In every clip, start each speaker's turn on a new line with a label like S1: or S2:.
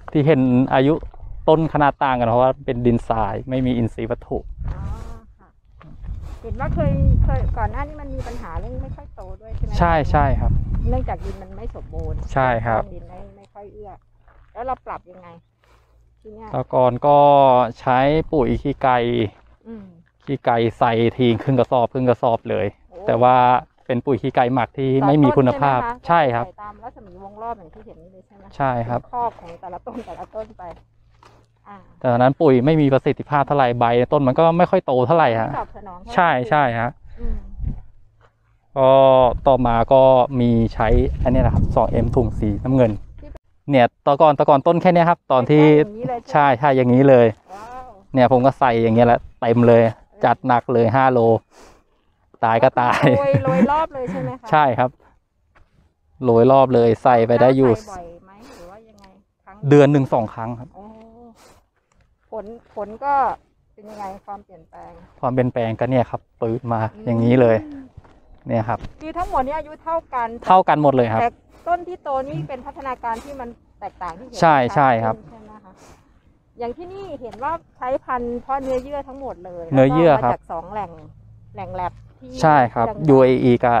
S1: ที่เห็นอายุต้นขนาดต่างกันเพราะว่าเป็นดินทรายไม่มีอินทรีย์วัตถุ
S2: อ๋อค่ะเห็นว่าเคยก่อนหน้านี้มันมีปัญหาเรื่องไม่ค่อยโตด้วยใช่ไหม
S1: ใช่ครับ
S2: เนื่องจากดินมันไม่สมบูรณ์
S1: ใช่ครับ
S2: ดินไม่ค่อยเอื้อแล้วเราปรับยังไงทีเนี้ย
S1: ตะกอนก็ใช้ปุ๋ยขี้ไก่ใส่ทีครึ่งกระสอบเลยแต่ว่าเป็นปุ๋ยขี้ไก่หมักที่ไม่มีคุณภาพใช่ครับ
S2: ตามรัศมีวงรอบอย่างที่เห็นนี่เลยใช่ไหม
S1: ใช่ครับ
S2: ครอบของแต่ละต้นไป
S1: แต่ตอนนั้นปุ๋ยไม่มีประสิทธิภาพเท่าไหร่ใบต้นมันก็ไม่ค่อยโตเท่าไหร่ฮะใช่ฮะก็ต่อมาก็มีใช้อันนี้นะครับ 2M ถุงสีน้ำเงินเนี่ยตะกอนต้นแค่นี้ครับตอนที่ใช่อย่างนี้เลยเนี่ยผมก็ใส่อย่างเงี้ยแหละเต็มเลยจัดหนักเลย5 โลตายก็ตาย
S2: โรยรอบเลยใช่ไหมคะ
S1: ใช่ครับโรยรอบเลยใส่ไปได้อยู่
S2: บ่อยไหมหรือว่ายังไง
S1: เดือน1 2 ครั้งครับ
S2: ผลก็เป็นยังไงความเปลี่ยนแปลง
S1: ก็เนี่ยครับปื๊ดมาอย่างนี้เลยเนี่ยครับ
S2: คือทั้งหมดนี้อายุเท่า
S1: กันหมดเลยครับ
S2: แต่ต้นที่โตนี่เป็นพัฒนาการที่มันแตกต่างที่เห็น
S1: ใช่ครับ
S2: ใช่ไหมคะอย่างที่นี่เห็นว่าใช้พันธุ์เพาะเนื้อเยื่อทั้งหมดเลย
S1: เนื้อเยื่อครับ
S2: จาก2 แหล่งแลบที่
S1: ใช่ครับ UAE กับ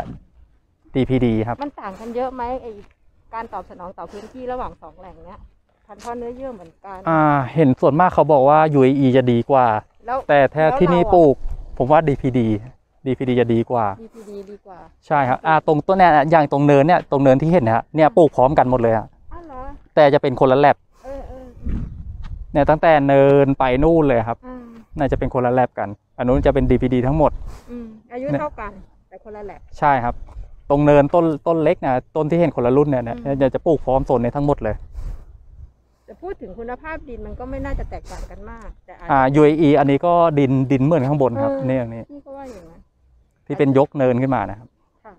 S1: DPD ครับ
S2: มันต่างกันเยอะไหมไอการตอบสนองต่อพื้นที่ระหว่าง2 แหล่งเนี้ยพันธุ์เพาะเนื้อเยื่อเหมือนกัน
S1: เห็นส่วนมากเขาบอกว่า UAE จะดีกว่าแต่แท้ที่นี่ปลูกผมว่า DPD จะดีกว่า
S2: DPD ดีกว่า
S1: ใช่ครับตรงต้นเนี่ยอย่างตรงเนินที่เห็นนะเนี่ยปลูกพร้อมกันหมดเลยอะแต่จะเป็นคนละแลบเนี่ยตั้งแต่เนินไปนู่นเลยครับน่าจะเป็นคนละแลบกันอันนู้นจะเป็น DPD ทั้งหมด
S2: อายุเท่ากันแต่คนละแลบ
S1: ใช่ครับตรงเนินต้นเล็กนะต้นที่เห็นคนละรุ่นเนี่ยจะปลูกพร้อมโซนในทั้งหมดเลย
S2: แต่พูดถึงคุณภาพดินมันก็ไม่น่าจะแตกต่างกันมากแต่
S1: UAE อันนี้ก็ดินเหมือนข้างบนครับนี่อย่างนี้
S2: ก็ว่าอย่างนั้น
S1: ที่เป็นยกเนินขึ้นมานะครับ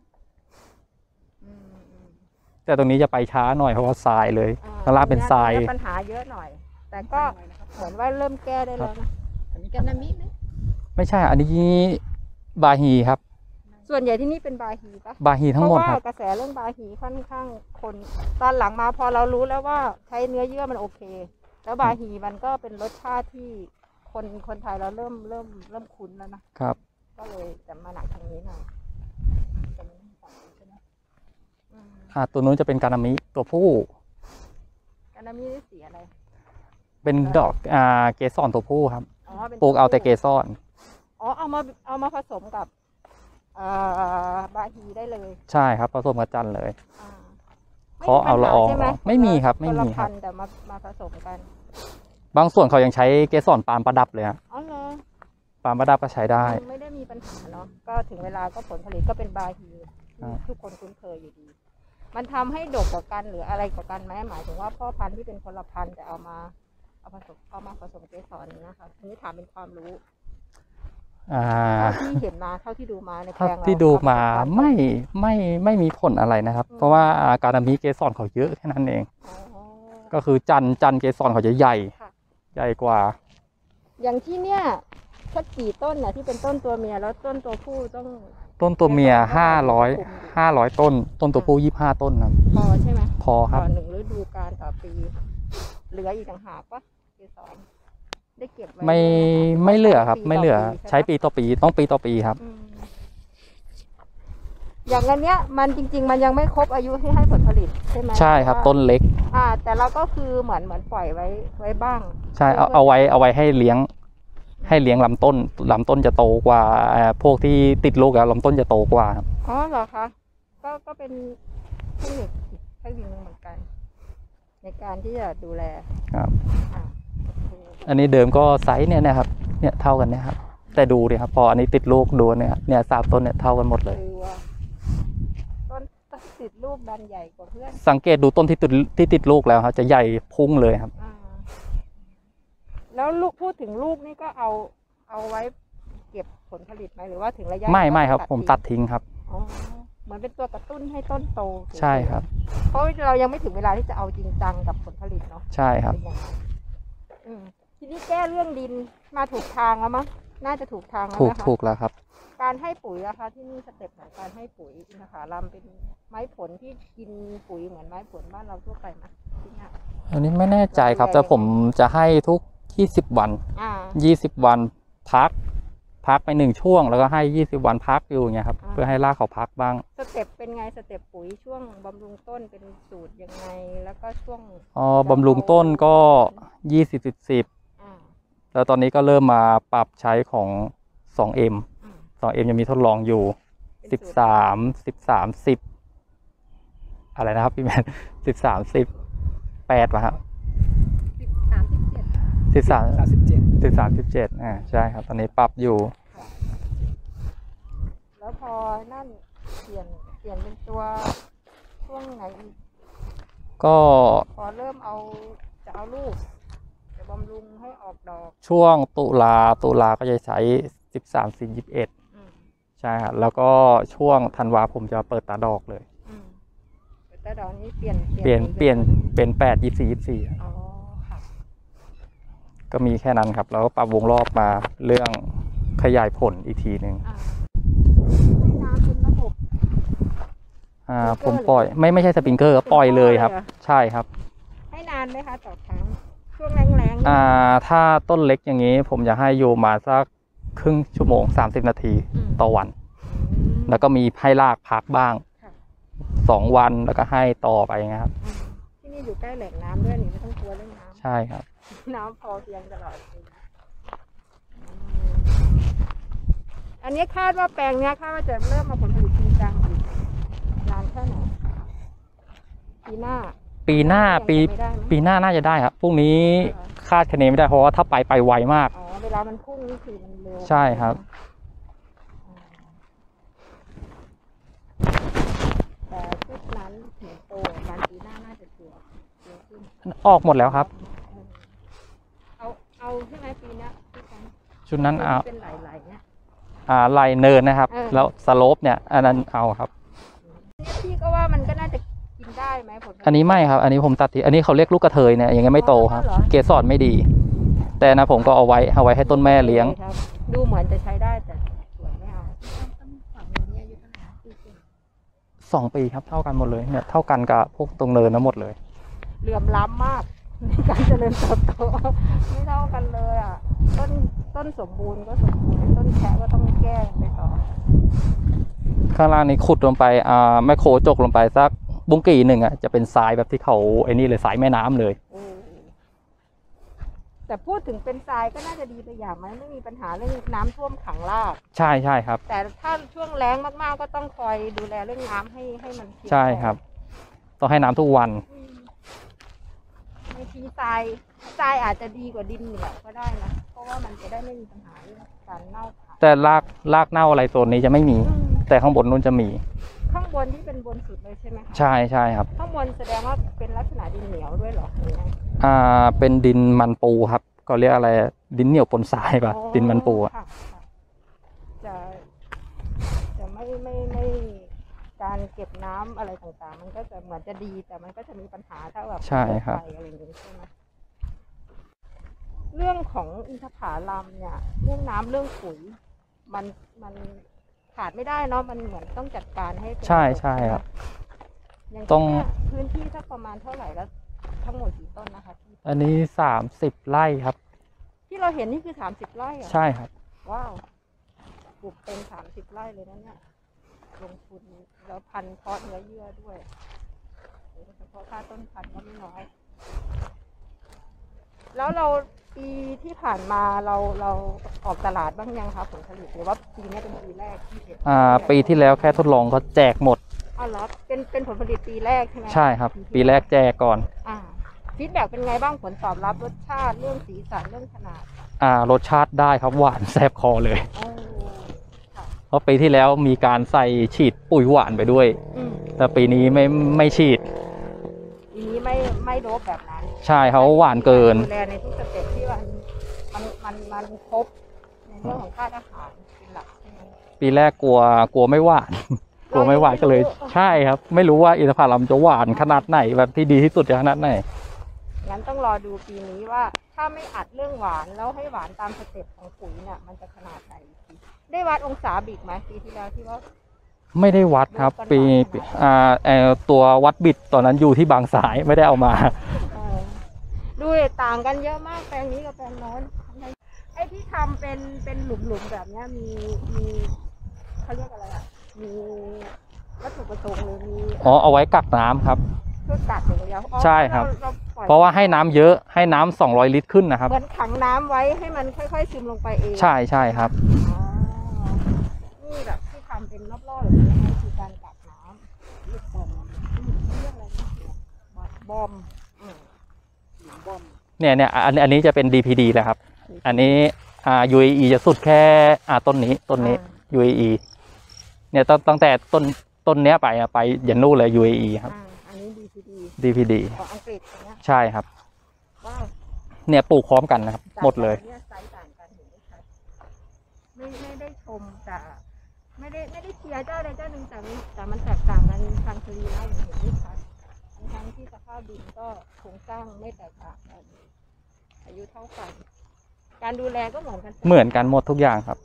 S1: แต่ตรงนี้จะไปช้าหน่อยเพราะว่าทรายเลยข้างล่างเป็นทราย
S2: ปัญหาเยอะหน่อยแต่ก็เหมือนว่าเริ่มแก้ได้แล้วนะอันนี้กันนามิไหม
S1: ไม่ใช่อันนี้บาฮีครับ
S2: ส่วนใหญ่ที่นี่เป็นบาฮีปะ
S1: บาฮีทั้งหมดครับ
S2: เพราะว่ากระแสเรื่องบาฮีค่อนข้างคนตอนหลังมาพอเรารู้แล้วว่าใช้เนื้อเยื่อมันโอเคแล้วบาฮีมันก็เป็นรสชาติที่คนไทยเราเริ่มคุ้นแล้วนะครับก็เลยจะมาหนักทางนี้หน่อย
S1: ตัวนู้นจะเป็นกานามิตัวผู้
S2: กานามินี่สีอะไร
S1: เป็นดอกเกสรตัวผู้ครับปลูกเอาแต่เกสร
S2: เอามาผสมกับบาฮีได้เลย
S1: ใช่ครับผสมกับจันเลยเขาเอาละอองไม่มีครับไม่มีครับ
S2: แต่มาผสมกัน
S1: บางส่วนเขายังใช้เกสรปาล์มประดับเลยครับปาล์มประดับก็ใช้ได้
S2: ไม่ได้มีปัญหาเนาะก็ถึงเวลาก็ผลผลิตก็เป็นบาฮีทุกคนคุ้นเคยอยู่ดีมันทำให้ดกกว่ากันหรืออะไรกว่ากันไหมหมายถึงว่าพ่อพันธุ์ที่เป็นคนละพันธุ์แต่เอามาผสมเกสรนะคะอันนี้ถามเป็นความรู้ที่เห็นมาเท่าที่ดูมาในแปลงเรา
S1: ที่ดูมาไม่มีผลอะไรนะครับเพราะว่าการมีเกสรเขาเยอะแค่นั้นเองก็คือจันเกสรเขาจะใหญ่กว่า
S2: อย่างที่เนี้ยสักกี่ต้นเนี่ยที่เป็นต้นตัวเมียแล้วต้นตัวผู้
S1: ต้นตัวเมีย500 ต้นตัวผู้25 ต้นครับ
S2: พอใช่ไหม
S1: พอครับ
S2: ต่อ1ฤดูกาลต่อปีเหลืออีกต่างหากปะเกสรได้เก็บไว้
S1: ไม่เหลือครับไม่เหลือใช้ปีต่อปีต้องปีต่อปีครับ
S2: อย่างอันเนี้ยมันจริงๆมันยังไม่ครบอายุที่ให้ผลผลิตใช่ไหม
S1: ใช่ครับต้นเล็ก
S2: แต่เราก็คือเหมือนปล่อยไว้บ้าง
S1: ใช่เอาไว้ให้เลี้ยงลำต้นจะโตกว่าพวกที่ติดลูกลำต้นจะโตกว่า
S2: อ๋อเหรอคะก็เป็นเทคนิคเหมือนกันในการที่จะดูแล
S1: ครับอันนี้เดิมก็ไซส์เนี่ยนะครับเนี่ยเท่ากันเนี่ยครับแต่ดูดิครับพออันนี้ติดลูกดูเนี่ย3 ต้นเนี่ยเท่ากันหมดเลย
S2: ต้นติดลูกดันใหญ่กว่าเพื่อน
S1: สังเกตดูต้นที่ติดลูกแล้วครับจะใหญ่พุ่งเลยครับ
S2: แล้วพูดถึงลูกนี่ก็เอาไว้เก็บผลผลิตไหมหรือว่าถึงระยะ
S1: ไม่ครับผมตัดทิ้งครับ
S2: เหมือนเป็นตัวกระตุ้นให้ต้นโต
S1: ใช่ครับ
S2: เพราะเรายังไม่ถึงเวลาที่จะเอาจริงจังกับผลผลิตเนาะ
S1: ใช่ครับ
S2: ทีนี้แก้เรื่องดินมาถูกทางแล้วมั้งน่าจะถูกทางแล้ว
S1: ถูก
S2: นะคะ
S1: ถูกแล้วครับ
S2: การให้ปุ๋ยนะคะที่นี่สเต็ปของการให้ปุ๋ยอินทผลัมเป็นไม้ผลที่กินปุ๋ยเหมือนไม้ผลบ้านเราทั่วไปไหมที่นี่
S1: อันนี้ไม่แน่ใจครับแต่ผมจะให้ทุก20 วัน 20 วันพักไป1ช่วงแล้วก็ให้20 วันพักอยู่อย่างเงี้ยครับเพื่อให้รากเขาพักบ้าง
S2: สเต็ปเป็นไงสเต็ปปุ๋ยช่วงบำรุงต้นเป็นสูตรยังไงแล้วก็ช่วง
S1: บำรุงต้นก็20-10แล้วตอนนี้ก็เริ่มมาปรับใช้ของ 2M 2M ยังมีทดลองอยู่13 10อะไรนะครับพี่แมน13-10-8ป่ะครับ13-17ใช่ครับตอนนี้ปรับอยู่
S2: แล้วพอนั่นเปลี่ยนเป็นตัวช่วงไหนอีก
S1: ก็
S2: พอเริ่มจะเอาลูกจะบำรุงให้ออกดอก
S1: ช่วงตุลาก็จะใช้13-21ใช่ครับแล้วก็ช่วงธันวาผมจะเปิดตาดอกเลย
S2: เปิดตาดอกนี้เปลี่ยน
S1: เป็น8-24-24ก็มีแค่นั้นครับแล้วก็ปรับวงรอบมาเรื่องขยายผลอีกทีหนึ่ง
S2: น้ำเป็นระบบ
S1: ผมปล่อยไม่ใช่สปริงเกอร์ปล่อยเลยครับใช่ครับ
S2: ให้นานไหมคะต่อครั้งช่วงแรง
S1: ถ้าต้นเล็กอย่างนี้ผมจะให้อยู่มาสักครึ่งชั่วโมง30 นาทีต่อวันแล้วก็มีให้รากพักบ้าง2 วันแล้วก็ให้ต่อไปนะครับ
S2: ที่นี่อยู่ใกล้แหล่งน้ำด้วยนี่ไม่ต้องกลัวเรื่องน้ำ
S1: ใช่ครับ
S2: น้ำพอเพียงตลอดอันนี้คาดว่าแปลงนี้คาดว่าจะเริ่มมาผลผลิตจริงจังนานแค่ไหนปีหน้า
S1: น่าจะได้ครับพรุ่งนี้คาดคะเนไม่ได้เพราะว่าถ้าไปไวมาก
S2: เวลามันพุ่งนี่คือมันเร็ว
S1: ใช่ครับ
S2: แต่ชุดนั้นถึงโตการปีหน้าน่าจะชัวร์ขึ้น
S1: ออกหมดแล้วครับ
S2: เอาใช่ไหมปีนี้
S1: ชุดนั้นเอา
S2: เป็นไหลเนี่ย
S1: ไหลเนินนะครับแล้วสโลปเนี่ยอันนั้นเอาครับ
S2: พี่ก็ว่ามันก็น่าจะกินได้ไหมผล
S1: อันนี้ไม่ครับอันนี้ผมตัดทีอันนี้เขาเรียกลูกกระเทยเนี่ยยังไงไม่โตครับเกสรไม่ดีแต่นะผมก็เอาไว้ให้ต้นแม่เลี้ยง
S2: ดูเหมือนจะใช้ได้แต่สวนไม่เอา
S1: 2 ปีครับเท่ากันหมดเลยเนี่ยเท่ากันกับพวกตรงเนินนะหมดเลย
S2: เหลื่อมล้ำมากในการเจริญเติบโตไม่เท่ากันเลยอ่ะต้นสมบูรณ์ก็สมบูรณ์ต้นแค่ก็ต้องแก้ไปต่อ
S1: ข้างล่างนี้ขุดลงไปแม่โคจกลงไปสักบุ้งกี่หนึ่งจะเป็นทรายแบบที่เขาไอ้นี่เลยทรายแม่น้ำเลย
S2: แต่พูดถึงเป็นทรายก็น่าจะดีไปอย่างไหมไม่มีปัญหาเรื่องน้ำท่วมขังราก
S1: ใช่ครับ
S2: แต่ถ้าช่วงแล้งมากๆก็ต้องคอยดูแลเรื่องน้ำให้มัน
S1: ใช่ครับต้องให้น้ำทุกวัน
S2: บางทีทรายอาจจะดีกว่าดินเหนียวก็ได้นะเพราะว่ามันจะได้ไม่มีปัญหาเรื่องการเน่า
S1: แต่รากเน่าอะไรตัวนี้จะไม่มีแต่ข้างบนนู้นจะมี
S2: ข้างบนที่เป็นบนสุดเลยใช่ไหม
S1: ใช่ครับ
S2: ข้างบนแสดงว่าเป็นลักษณะดินเหนียวด้วยเหรอ
S1: เป็นดินมันปูครับก็เรียกอะไรดินเหนียวปนทรายป่ะดินมันปู
S2: จะไม่การเก็บน้ำอะไรต่างๆมันก็จะเหมือนจะดีแต่มันก็จะมีปัญหาถ้าแบบ
S1: ใช่ครับ
S2: อะไรอย่างนี้ใช่ไหมเรื่องของอินทผลัมเนี่ยเรื่องน้ำเรื่องปุ๋ยมันขาดไม่ได้เนาะมันเหมือนต้องจัดการให้
S1: ใช่ครับ
S2: ต้องพื้นที่สักประมาณเท่าไหร่แล้วทั้งหมดกี่ต้นนะคะ
S1: อันนี้30 ไร่ครับ
S2: ที่เราเห็นนี่คือ30 ไร่
S1: ใช่ครับ
S2: ว้าวปลูกเป็น30 ไร่เลยนะเนี่ยลงทุนแล้วพันธุ์เพาะเนื้อเยื่อด้วยเพราะค่าต้นพันธุ์ก็ไม่น้อยแล้วเราปีที่ผ่านมาเราออกตลาดบ้างยังคะผลผลิตหรือว่าปีนี้เป็นปีแรกที่เห็น
S1: ปีที่แล้วแค่ทดลองก็แจกหมด
S2: เหรอเป็นผลผลิตปีแรกใช่ไหม
S1: ใช่ครับปีแรกแจกก่อน
S2: ฟีดแบ็กเป็นไงบ้างผลตอบรับรสชาติเรื่องสีสันเรื่องขนาด
S1: รสชาติได้ครับหวานแซ่บคอเลยเพราะปีที่แล้วมีการใส่ฉีดปุ๋ยหวานไปด้วยแต่ปีนี้ไม่ฉีด
S2: ปีนี้ไม่โดบแบบนั้น
S1: ใช่เขาหวานเกิน
S2: ดูแลในทุกสเต็ปที่มันครบในเรื่องของค่าอาหารเป็นหลัก
S1: ปีแรกกลัวไม่หวานก็เลยใช่ครับไม่รู้ว่าอินทผลัมจะหวานขนาดไหนแบบที่ดีที่สุดจะขนาดไหน
S2: งั้นต้องรอดูปีนี้ว่าถ้ถ้าไม่อัดเรื่องหวานแล้วให้หวานตามสเต็ปของปุ๋ยเนี่ยมันจะขนาดไหนได้วัดองศาบิกไหมปีที่แล้วที่ว่า
S1: ไม่ได้วัดครับตัววัดบิดตอนนั้นอยู่ที่บางสายไม่ได้เอามา
S2: ดูต่างกันเยอะมากแปลงนี้กับแปลงโน้นไอ้ที่ทำเป็นหลุมๆแบบนี้มีเขาเรียกอะไรอ่ะมีวัตถุประสงค์หรือมี
S1: เอาไว้กักน้ำครับ
S2: เพื่อกักอย่างเดียว
S1: ใช่ครับเพราะว่าให้น้ำเยอะให้น้ำ200 ลิตรขึ้นนะครับ
S2: เหมือนขังน้ำไว้ให้มันค่อยๆซึมลงไปเอง
S1: ใช่ใช่ครับ
S2: นี่แบบที่ทำเป็นรอบๆแบบนี้คือการกักน้ำเรียกบอมเรียกอะไรบอม
S1: เนี่ยอันนี้จะเป็น DPD แล้วครับอันนี้UAE จะสุดแค่ต้นนี้UAE เนี่ยตั้งแต่ต้นเนี้ยไปยันนู่นเลย UAE ครับ
S2: อันนี้
S1: DPD
S2: ของอังกฤษ
S1: ใช่ครับเนี่ยปลูกพร้อมกันนะครับหมดเลย
S2: ไซส์ต่างกันเห็นไหมครับไม่ได้ชมแต่ไม่ได้เชียร์เจ้าใดเจ้าหนึ่งแต่มันแตกต่างกันทางสรีระอย่างเห็นไหมครับทั้งที่สภาพดินก็โครงสร้างไม่แตกต่างกันอายุเท่ากันการดูแลก็เหมือน
S1: กันหมดทุกอย่างครับ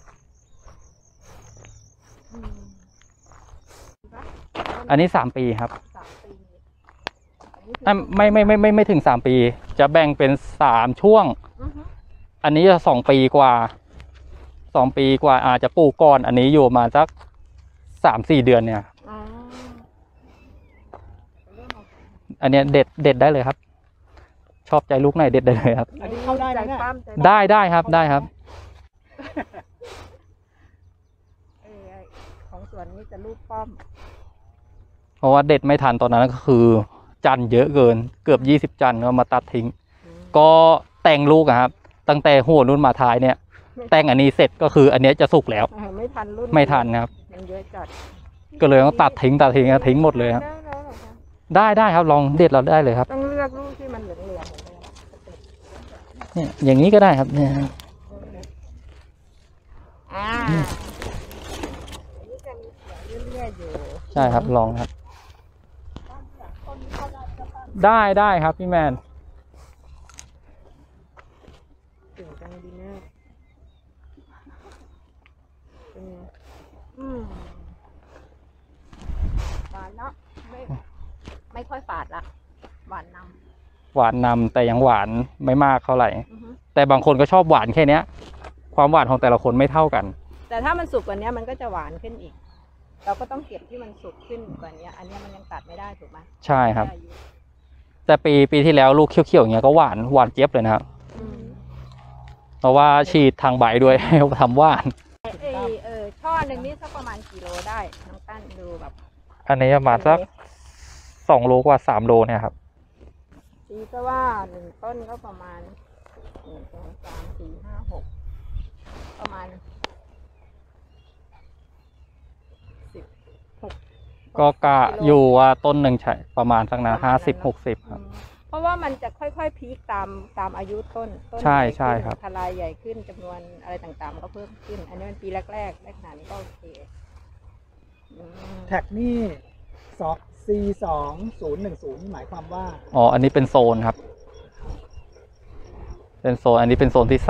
S1: อันนี้3 ปีครับไม่ถึง3 ปีจะแบ่งเป็น3 ช่วงอันนี้จะ2 ปีกว่าอาจจะปลูกก่อนอันนี้อยู่มาสัก3-4 เดือนเนี่ยอันนี้เด็ดได้เลยครับชอบใจลูกไหนเด็ดได้เลยครับ
S2: อันนี้เข้าได้ไหม
S1: ได้ครับ
S2: ของสวนนี้จะลูกป้อม
S1: เพราะว่าเด็ดไม่ทันตอนนั้นก็คือจันเยอะเกินเกือบ20 จันก็มาตัดทิ้งก็แต่งลูกครับตั้งแต่หัวนุ่นมาท้ายเนี่ยแต่งอันนี้เสร็จก็คืออันนี้จะสุกแล้วไม่ทันครับ
S2: มันเยอะจัด
S1: ก็เลยต้องตัดทิ้งหมดเลยครับได้ครับลองเด็ดเราได้เลยครับ
S2: ต้องเลือกลูกที่มันเหลือง
S1: ๆเนี่ยอย่างนี้ก็ได้ครับเนี่ยใช่ครับลองครับได้ครับพี่แมน
S2: ถึงจังดีนะหวานเนาะไม่ค่อยฝาดละหวาน
S1: นำแต่ยังหวานไม่มากเท่าไหร่แต่บางคนก็ชอบหวานแค่เนี้ยความหวานของแต่ละคนไม่เท่ากัน
S2: แต่ถ้ามันสุกกว่านี้มันก็จะหวานขึ้นอีกเราก็ต้องเก็บที่มันสุกขึ้นกว่านี้อันนี้มันยังตัดไม่ได้ถูกไหม
S1: ใช่ครับแต่ปีที่แล้วลูกเขียวๆอย่างเงี้ยก็หวานเจี๊ยบเลยนะครับเพราะว่าฉีดทางใบด้วยให้ทำหวาน
S2: ช่อหนึ่งนี่สักประมาณกี่โลได้น้องตั้นดูแบบ
S1: อันนี้ประมาณสัก2 โลกว่า3 โลเนี่ยครับ
S2: ตีก็ว่า1 ต้นก็ประมาณ1 2 3 4 5 6ประมาณ
S1: ก็กะอยู่ว่าต้นหนึ่งใช่ประมาณสักนะ50-60ครับ
S2: เพราะว่ามันจะค่อยๆพีคตามอายุต้น
S1: ใช่ครับ
S2: ทลายใหญ่ขึ้นจำนวนอะไรต่างๆก็เพิ่มขึ้นอันนี้มันปีแรกขนาดนี้ก็โอเค
S3: แท็กนี่C2010หมายความว่า
S1: อันนี้เป็นโซนครับเป็นโซนอันนี้เป็นโซนที่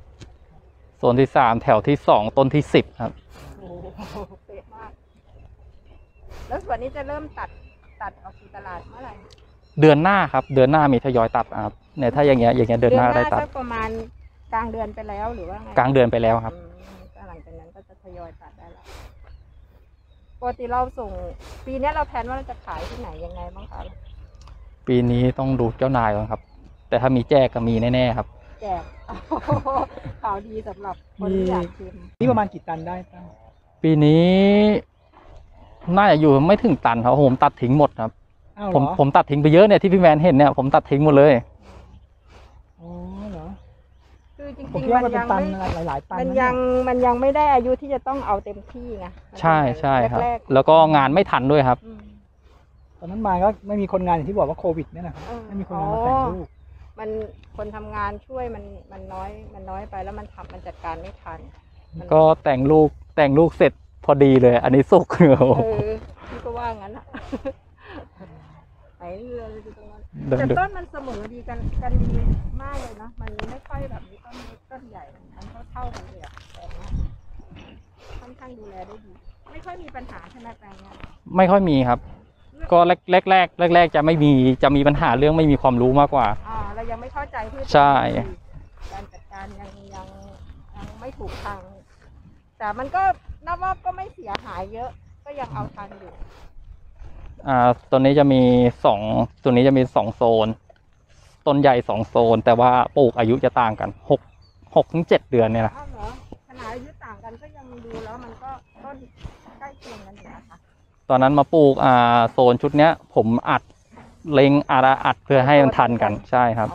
S1: 3แถวที่2ต้นที่10ครับ
S2: โอ้เป๊ะมากแล้วส่วนนี้จะเริ่มตัดออกสู่ตลาดเมื่อไหร่
S1: เดือนหน้าครับเดือนหน้ามีทยอยตัดครับเนี่ยถ้าอย่างเงี้ยเดือนหน้าได้ตัด
S2: ประมาณกลางเดือนไปแล้วหรือว่าไง
S1: กลางเดือนไปแล้วครับ
S2: หลังจากนั้นก็จะทยอยตัดได้แล้วปกติเราส่งปีนี้เราแพลนว่าเราจะขายที่ไหนยังไงบ้างคะ
S1: ปีนี้ต้องดูเจ้านายก่อนครับแต่ถ้ามีแจกก็มีแน่ๆครับ
S2: แจกข่าวดีสำหรับคนที่อยากชิม
S3: นี่ประมาณกี่ตันได้ครับ
S1: ปีนี้น่าจะอยู่ไม่ถึงตันครับผมตัดทิ้งหมดครับผมตัดทิ้งไปเยอะเนี่ยที่พี่แมนเห็นเนี่ยผมตัดทิ้งหมดเลย
S3: อ๋อเหรอ
S2: คือจริงๆมันยัง
S3: หลายตัน
S2: มันยังไม่ได้อายุที่จะต้องเอาเต็มที่ไง
S1: ใช่ครับแล้วก็งานไม่ทันด้วยครับ
S3: ตอนนั้นมาก็ไม่มีคนงานอย่างที่บอกว่าโควิดเนี่ยนะครับไม่มีคนงานมาแต่งลูก
S2: มันคนทำงานช่วยมันน้อยไปแล้วมันจัดการไม่ทัน
S1: ก็แต่งลูกเสร็จพอดีเลยอันนี้สุก
S2: พี่ก็ว่างั้นอ่ะไหนเรืออยู่ตรงนั้นแต่ต้นมันเสมอดีกันดีมากเลยนะมันไม่ค่อยแบบมีต้นเล็กต้นใหญ่มันเท่ากันเลยอะแต่เนี้ยค่อนข้างดูแลได้ดีไม่ค่อยมีปัญหาใช่ไหมแปลงเนี้ย
S1: ไม่ค่อยมีครับ ก็แรกจะมีปัญหาเรื่องไม่มีความรู้มากกว่า
S2: เรายังไม่เข้าใจพืช
S1: ใช่
S2: การจัดการยังไม่ถูกทางแต่มันก็นับว่าก็ไม่เสียหายเยอะก็ยังเอาทันอยู่
S1: ตัวนี้จะมี2โซนต้นใหญ่2โซนแต่ว่าปลูกอายุจะต่างกัน6 ถึง 7 เดือนเนี่ยนะ
S2: เหรอขนาดอายุต่างกันก็ยังดูแล้วมันก็ต้นใกล้เคียงกันอยู่นะคะ
S1: ตอนนั้นมาปลูกโซนชุดเนี้ยผมเล็งอัดเพื่อให้มันทันกันใช่ครับ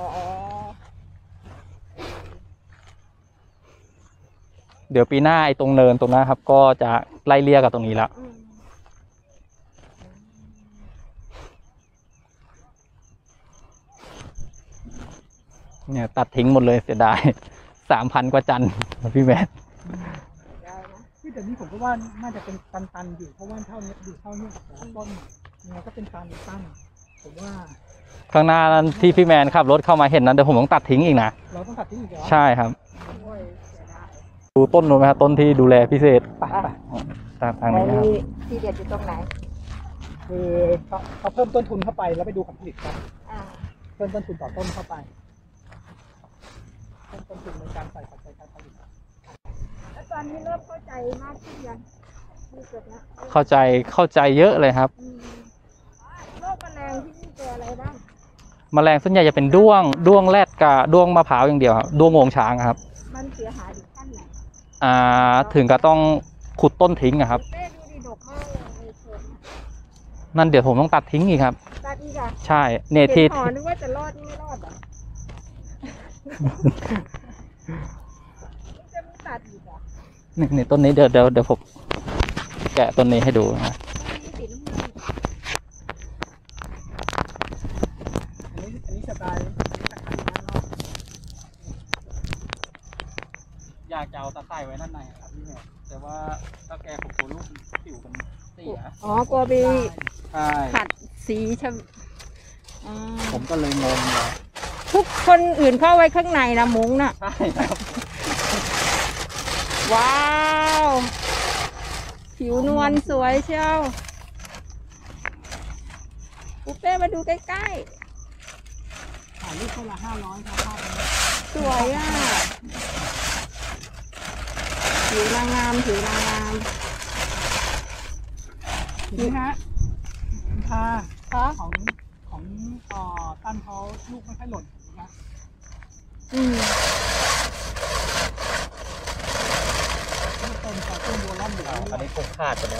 S1: เดี๋ยวปีหน้าไอ้ตรงเนินตรงนั้นครับก็จะไล่เลี่ยกับตรงนี้แล้วเนี่ยตัดทิ้งหมดเลยเสียดาย 3,000 กว่าจันพี่แม่
S3: แต่นี่ผมก็ว่าน่าจะเป็นตันอยู่เพราะว่าเท่านี้อยู่เท่านี้กับต้นยังไงก็เป็นตันผมว่า
S1: ข้างหน้านั้นที่พี่แมนขับรถเข้ามาเห็นนั้นเดี๋ยวผมต้องตัดทิ้งอีกนะ
S3: เราต้องตัดทิ้งอีกเหรอ
S1: ใช่ครับดูต้นนู้นไหมครับต้นที่ดูแลพิเศษทางนี้ครับ
S2: ที่เด็ดอยู่ตรงไหน
S3: คือเขาเพิ่มต้นทุนเข้าไปแล้วไปดูผลผลิตครับเพิ่มต้นทุนต่อต้นเข้าไปเพิ่มต้นทุนในการใส่ปัจจัยการผลิต
S2: แล้วตอนนี้เริ่มเข้าใจมากขึ้นยัง
S1: เข้าใจเยอะเลยครับ
S2: โรคแมลงที่นี่เจออะไรบ้าง
S1: แมลงส่วนใหญ่จะเป็นด้วงแรดกับด้วงมะพร้าวอย่างเดียวครับด้วงงวงช้างครับ
S2: มันเสียหายถึงขั้นไหน
S1: ถึงกับต้องขุดต้นทิ้งครับ
S2: ดูดีดกมากเลย
S1: นั่นเดี๋ยวผมต้องตัดทิ้งอีกครับ
S2: ตัดอีกอ่ะ
S1: ใช่เนที
S2: นึกว่าจะรอดนี่ไม่รอดอ่ะจะมีตัดอีกอ่ะ
S1: นี่ต้นนี้เดี๋ยวผมแกะต้นนี้ให้ดูนะ
S3: อันนี้สไตล์
S1: อยากจะเอาตะไคร้ไว้ด้านในครับพี่แม่แต่ว่าถ้าแกผมกลัวลูกผิวมันเสีย
S2: กลัวบี
S1: ขั
S2: ดสี
S1: ผมก็เลยงงเลย
S2: ทุกคนอื่นเข้าไว้ข้างในนะมุ้งน่ะ
S1: ใช่ครับ
S2: ว้าวผิวนวลสวยเชียวปุ๊บเป้มาดูใกล้ๆ
S3: ถ่ายรูปคนละ500ครับภาพนี้
S2: สวยอ่ะผิวนางงาม
S3: นี่ฮะของตั้นเขาลูกไม่ค่อยหล่นนะเป็นต่อต้นบัวล่ำเหลือง
S1: อันนี้คงขาดไปแล้ว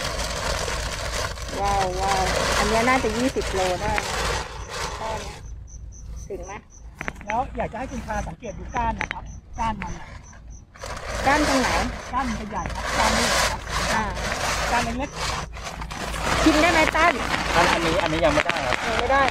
S2: ว้าวอันนี้น่าจะ20 โลได้ข้อนี้ถึงไหม
S3: แล้วอยากจะให้คุณพาสังเกตดูก้านนะครับก้านมัน
S2: ก้านตรงไหน
S3: ก้านมันใหญ่ครับก้านนี้ครับก้านเล็ก
S2: กินได้ไหมตั้น
S1: อันนี้ยังไม่ได้ครับ
S2: ไม่ได้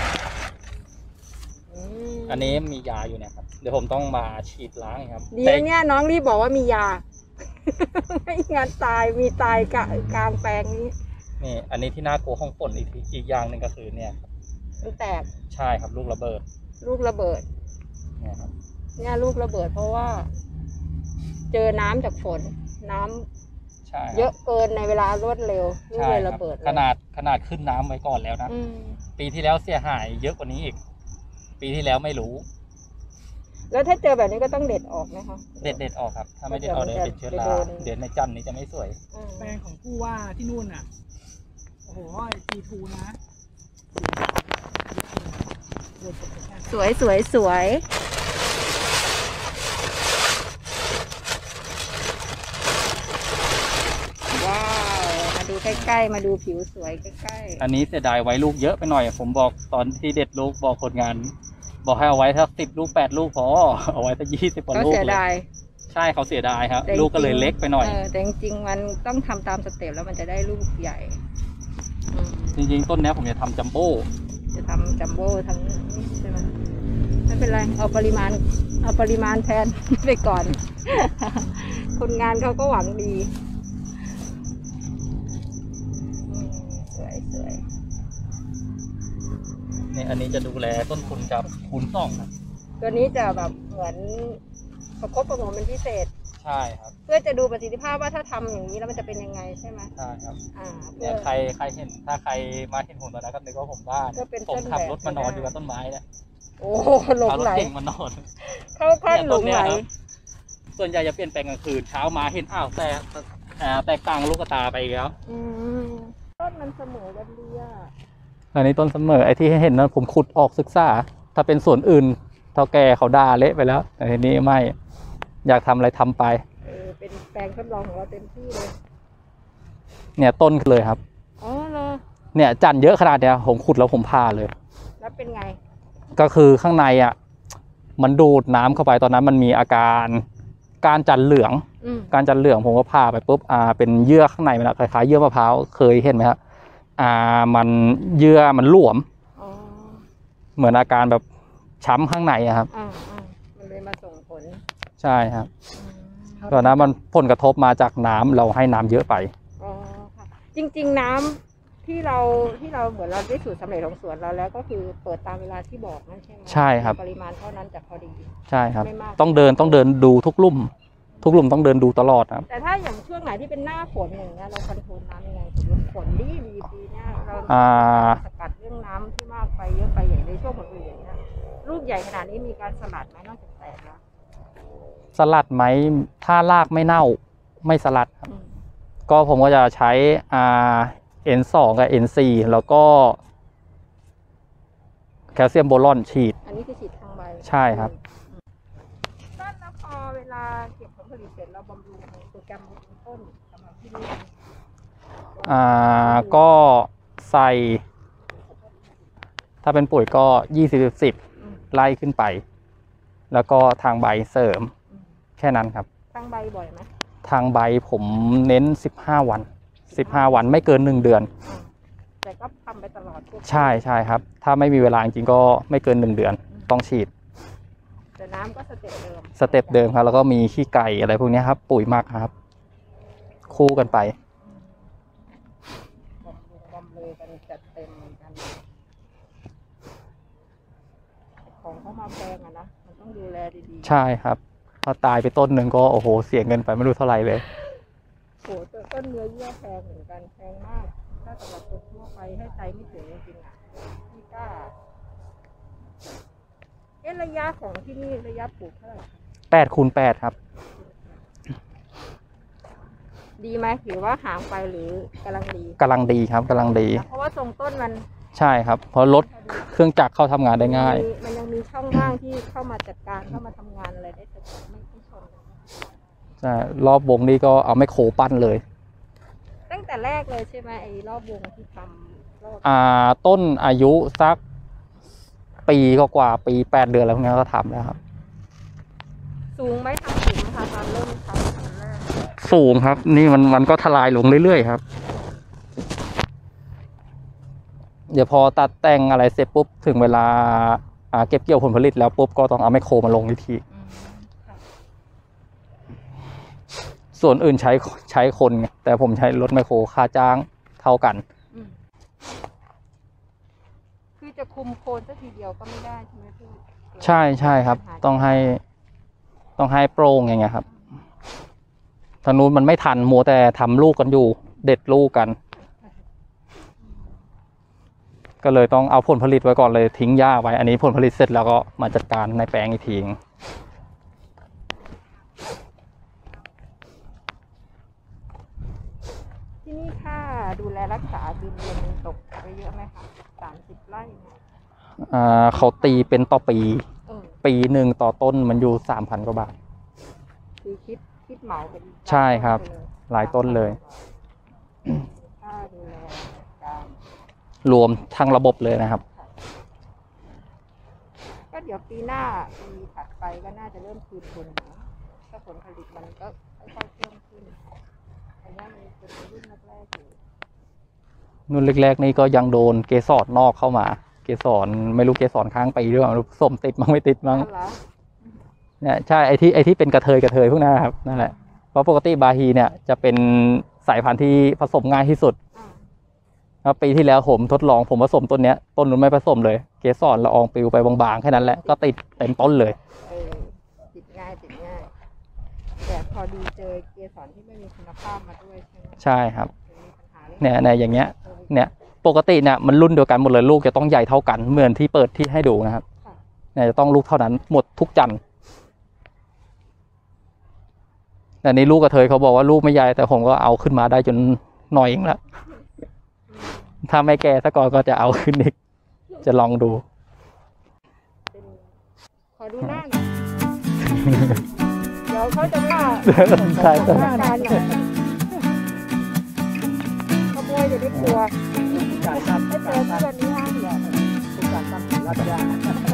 S1: อันนี้มียาอยู่เนี่ยครับเดี๋ยวผมต้องมาฉีดล้างครับ
S2: ดีเนี่ยน้องรีบบอกว่ามียาไม่งั้นมีตายกลางแปลงนี้
S1: นี่อันนี้ที่น่ากลัวของฝนอีกอย่างหนึ่งก็คือเนี่ย
S2: มันแตก
S1: ใช่ครับลูกระเบิดเนี่ยครับ
S2: เนี่ยลูกระเบิดเพราะว่าเจอน้ำจากฝนน้ำเยอะเกินในเวลารวดเร็วลูกเลยระเบิด
S1: ขนาดขึ้นน้ำไว้ก่อนแล้วนะปีที่แล้วเสียหายเยอะกว่านี้อีกปีที่แล้วไม่รู้
S2: แล้วถ้าเจอแบบนี้ก็ต้องเด็ดออกนะคะ
S1: เด็ดออกครับถ้าไม่เด็ดออกเดี๋ยวเป็นเชื้อราเดี๋ยวในจันนี้จะไม่สวย
S3: แปลงของผู้ว่าที่นู่นอ่ะโอ้โหG2นะ
S2: สวยว้าวมาดูใกล้ๆมาดูผิวสวยใกล้
S1: ๆอันนี้เสียดายไว้ลูกเยอะไปหน่อยผมบอกตอนที่เด็ดลูกบอกคนงานบอกให้เอาไว้ถ้า10 ลูก 8 ลูกพอเอาไว้ถ้า20 กว่าลูกเลยใช่เขาเสียดายครับลูกก็เลยเล็กไปหน่อย
S2: แต่จริงๆมันต้องทำตามสเต็ปแล้วมันจะได้ลูกใหญ่
S1: จริงๆต้นนี้ผมจะทำจัมโบ้
S2: ทั้งใช่ไหมไม่เป็นไรเอาปริมาณแทนไปก่อนคนงานเขาก็หวังดีสวย
S1: เนี่ยอันนี้จะดูแลต้นทุนกับคูณ2ครับ
S2: ตัวนี้จะแบบเหมือนประคบประหงมเป็นพิเศษ
S1: ใช่ครับ
S2: เพื่อจะดูประสิทธิภาพว่าถ้าทำอย่างนี้แล้วมันจะเป็นยังไงใช่ไหม
S1: ใช่ครับ
S2: เพื่
S1: เนี่ย
S2: อ
S1: ใครเห็นถ้าใครมาเห็นผมตอนนั้นก็นึกว่าผมบ้า
S2: ก็เป็น
S1: ผม
S2: ต้น
S1: ขับ
S2: แบบ
S1: รถมานอนอยู่กับต้นไม้เนี่ย
S2: โอ้หลง
S1: เอาร
S2: ไห
S1: ถ
S2: ล
S1: เก่งมานอน
S2: เข้าขั้นหลงไหล
S1: เนี่ยต้นเนี้ยครับ ส่วนใหญ่จะเปลี่ยนแปลงกลางคืนเช้ามาเห็นอ้าวแตกต่างลูกตาไปอีกแล้ว
S2: ต้นมันเสมอกันดีอ่ะ
S1: อันนี้ต้นเสมอไอ้ที่เห็นนั้นผมขุดออกศึกษา ถ้าเป็นส่วนอื่นเท่าแก่เขาด่าเละไปแล้วแต่ทีนี้ไม่อยากทำอะไรทำไป
S2: เป็นแปลงทดลองของเราเต็มที่เลย
S1: เนี่ยต้นเลยครับ
S2: อ๋อเหรอ
S1: เนี่ยจันทร์เยอะขนาดเนี้ยผมขุดแล้วผมผ่าเลย
S2: แล้วเป็นไง
S1: ก็คือข้างในอ่ะมันดูดน้ำเข้าไปตอนนั้นมันมีอาการการจันทร์เหลือง การจันทร์เหลืองผมก็ผ่าไปปุ๊บเป็นเยื่อข้างในมันคล้ายๆเยื่อมะพร้าวเคยเห็นไหมครับมันเยื่อมันหลวม
S2: อ๋อ
S1: เหมือนอาการแบบช้ำข้างในอะครับ
S2: มันเลยมาส่งผล
S1: ใช่ครับตอนนั้นมันผลกระทบมาจากน้ำเราให้น้ำเยอะไป
S2: อ๋อค่ะจริงๆน้ำที่เราเหมือนเราได้สูตรสำเร็จของสวนเราแล้วก็คือเปิดตามเวลาที่บอกนั่นใช่ไหม
S1: ใช่ครับ
S2: ปริมาณเท่านั้นจะพอดี
S1: ใช่ครับ
S2: ไม่มาก
S1: ต้องเดินดูทุกลุ่มต้องเดินดูตลอดครับ
S2: แต่ถ้าอย่างช่วงไหนที่เป็นหน้าฝนอย่างเงี้ยเราคอนโทรลน้ำยังไงสมมติฝนดีปีเนี้ยเราสกัดเรื่องน้ำที่มากไปเยอะไปอย่างในช่วงผลผลิตอย่างเงี้ยลูกใหญ่ขนาดนี้มีการสลัดไหมนอกจากแตกแล้ว
S1: สลัดไหมถ้ารากไม่เน่าไม่สลัดครับก็ผมก็จะใช้N2 กับ N4 แล้วก็แคลเซียมโบรอนฉีด
S2: อันนี้คือฉีดทางใบ
S1: ใช่ครับ
S2: ต้นแล้วพอเวลาเก็บผลผลิตเสร็จเราบำรุงโปรแกรมบำรุงต้นสำหรับที่นี่
S1: ก็ใส่ถ้าเป็นปุ๋ยก็20-10ไล่ขึ้นไป แล้วก็ทางใบเสริมแค่นั้นครับ
S2: ทางใบบ่อยไหม
S1: ทางใบผมเน้น15 วัน15 วันไม่เกิน1 เดือน
S2: แต่ก็ทำไปตลอด
S1: ใช่ครับถ้าไม่มีเวลาจริงๆก็ไม่เกิน1 เดือนต้องฉีด
S2: แต่น้ำก็สเต็ปเดิม
S1: สเต็ปเดิมครับแล้วก็มีขี้ไก่อะไรพวกนี้ครับปุ๋ยหมักครับ คู่กันไป
S2: บำรุงกันจัดเต็มกันของเขามาแพงอะนะมันต้องดูแลดีๆ
S1: ใช่ครับพอตายไปต้นหนึ่งก็โอ้โหเสียเงินไปไม่รู้เท่าไหร่เลย
S2: โหต้นเนื้อเยื่อแพงเหมือนกันแพงมากถ้าสำหรับคนทั่วไปให้ใจไม่ถึงจริงๆอ่ะไม่กล้าระยะของที่นี่ระยะปลูกเท่าไหร่
S1: 8x8ครับ
S2: ดีไหมหรือว่าห่างไปหรือกำลังดี
S1: กำลังดีครับกำลังดี
S2: เพราะว่าทรงต้นมัน
S1: ใช่ครับเพราะรถเครื่องจักรเข้าทำงานได้ง่าย
S2: มันยังมีช่องว่างที่เข้ามาจัดการเข้ามาทำงานอะไรได้สะดวกไม่ต้องชนกัน
S1: ใช่รอบวงนี้ก็เอาไมโครปั้นเลย
S2: ตั้งแต่แรกเลยใช่ไหมไอ้รอบวงที่ทำรอบ
S1: ต้นอายุสักปีกว่าปี8 เดือนแล้วพวกนี้ก็ทำแล้วครับ
S2: สูงไหมทำสูงไหมคะตอนเริ่มทำตอนแรก
S1: สูงครับนี่มันก็ทลายลงเรื่อยๆครับเดี๋ยวพอตัดแต่งอะไรเสร็จปุ๊บถึงเวลาเก็บเกี่ยวผลผลิตแล้วปุ๊บก็ต้องเอาไมโครมาลงอีกทีส่วนอื่นใช้คนไงแต่ผมใช้รถไมโครค่าจ้างเท่ากัน
S2: คือจะคุมโคนสักทีเดียวก็ไม่ได้ใช่ไหมพี่
S1: ใช่ครับต้องให้โปร่งอย่างเงี้ยครับทางนู้นมันไม่ทันมัวแต่ทำลูกกันอยู่เด็ดลูกกัน ก็เลยต้องเอาผลผลิตไว้ก่อนเลยทิ้งหญ้าไว้อันนี้ผลผลิตเสร็จแล้วก็มาจัดการในแปลงอีกที
S2: ที่นี่ค่าดูแลรักษาดินเดือนนึงตกไปเยอะไหมคะ30 ไร่เนี่ย
S1: เขาตีเป็นต่อปีหนึ่งต่อต้นมันอยู่ 3,000 กว่าบาท
S2: คือคิดเหมาเป็น
S1: ใช่ครับหลายต้นเลย
S2: ค่าดูแลการ
S1: รวมทั้งระบบเลยนะครับ
S2: ก็เดี๋ยวปีหน้าปีถัดไปก็น่าจะเริ่มคืนทุนนะถ้าผลผลิตมันก็ค่อยๆเพิ่มขึ้นอันนี้มันเป็นรุ่นแรกๆอยู่
S1: นุ่นแรกๆนี่ก็ยังโดนเกสรนอกเข้ามาเกสรไม่รู้เกสรค้างปีหรือเปล่าส้มติดมั้งไม่ติดมั้งเนี่ยใช่ไอที่เป็นกระเทยพวกนั้นครับนั่นแหละเพราะปกติบาฮีเนี่ยจะเป็นสายพันธุ์ที่ผสมง่ายที่สุดแล้วปีที่แล้วผมทดลองผมผสมต้นเนี้ยต้นนู้นไม่ผสมเลยเกสรละอองปลิวไปบางๆแค่นั้นแหละก็ติดเต็มต้นเลย
S2: ติดง่ายแต่พอดีเจอเกสรที่ไม่มีคุณภาพมาด้วยใช่ไหม
S1: ใช่ครับเนี่ยอย่างเงี้ยเนี่ยปกติเนี่ยมันรุ่นเดียวกันหมดเลยลูกจะต้องใหญ่เท่ากันเหมือนที่เปิดที่ให้ดูนะครับเนี่ยจะต้องลูกเท่านั้นหมดทุกจันทร์แต่นี้ลูกกระเทยเขาบอกว่าลูกไม่ใหญ่แต่ผมก็เอาขึ้นมาได้จนหน่อยเองแล้วถ้าไม่แก่ซะก่อนก็จะเอาขึ้นอีกจะลองดู
S2: ขอดูหน้าหน่อยเดี๋ยวเขาจะว่า
S1: ใช่
S2: การอย่างขโมยอยู่ในครัว
S3: การทำ
S2: ไม่เจอที่วันนี้ห้ามเหรอ
S3: การทำรัดยา